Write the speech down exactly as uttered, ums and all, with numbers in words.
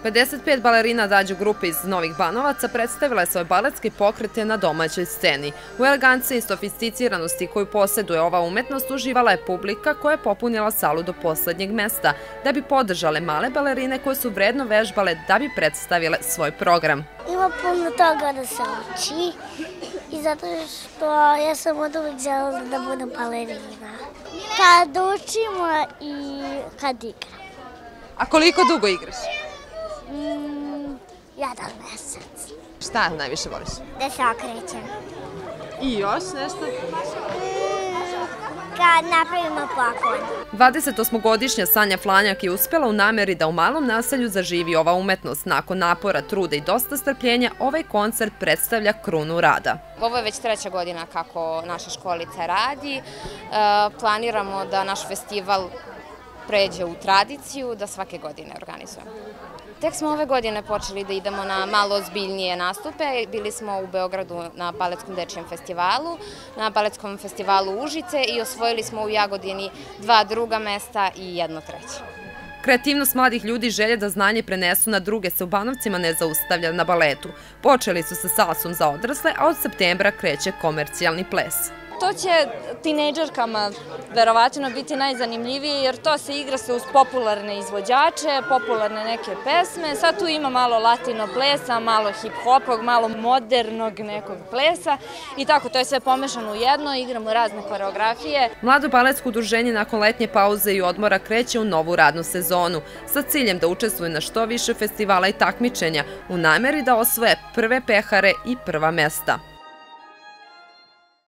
pedeset pet balerina Dađu grupe iz Novih Banovaca predstavila je svoje baletske pokrete na domaćoj sceni. U eleganciji i sofisticiranosti koju posjeduje ova umetnost uživala je publika koja je popunila salu do poslednjeg mesta, da bi podržale male balerine koje su vredno vežbale da bi predstavile svoj program. Ima puno toga da se uči i zato što ja sam od uvijek želela da budem balerina. Kad učimo i kad igram. A koliko dugo igraš? Mm, jedan mesec. Šta najviše voliš? Da se okrećem. I još nešto? Kad napravimo poklon. dvadesetosmogodišnja Sanja Flanjak je uspela u nameri da u malom naselju zaživi ova umetnost. Nakon napora, truda i dosta strpljenja, ovaj koncert predstavlja krunu rada. Ovo je već treća godina kako naša školica radi. Planiramo da naš festival pređe u tradiciju, da svake godine organizujemo. Tek smo ove godine počeli da idemo na malo ozbiljnije nastupe. Bili smo u Beogradu na Baletskom dečijem festivalu, na Baletskom festivalu Užice i osvojili smo u Jagodini dva druga mesta i jedno treće. Kreativnost mladih ljudi i želje da znanje prenesu na druge se u Banovcima ne zaustavlja na baletu. Počeli su sa salsom za odrasle, a od septembra kreće komercijalni ples. To će tinejdžerkama verovatno biti najzanimljivije jer to se igra se uz popularne izvođače, popularne neke pesme. Sad tu ima malo latino plesa, malo hip-hopog, malo modernog nekog plesa i tako, to je sve pomešano u jedno, igramo razne koreografije. Mlado baletsko udruženje nakon letnje pauze i odmora kreće u novu radnu sezonu sa ciljem da učestvuje na što više festivala i takmičenja u nameri da osvoje prve pehare i prva mesta.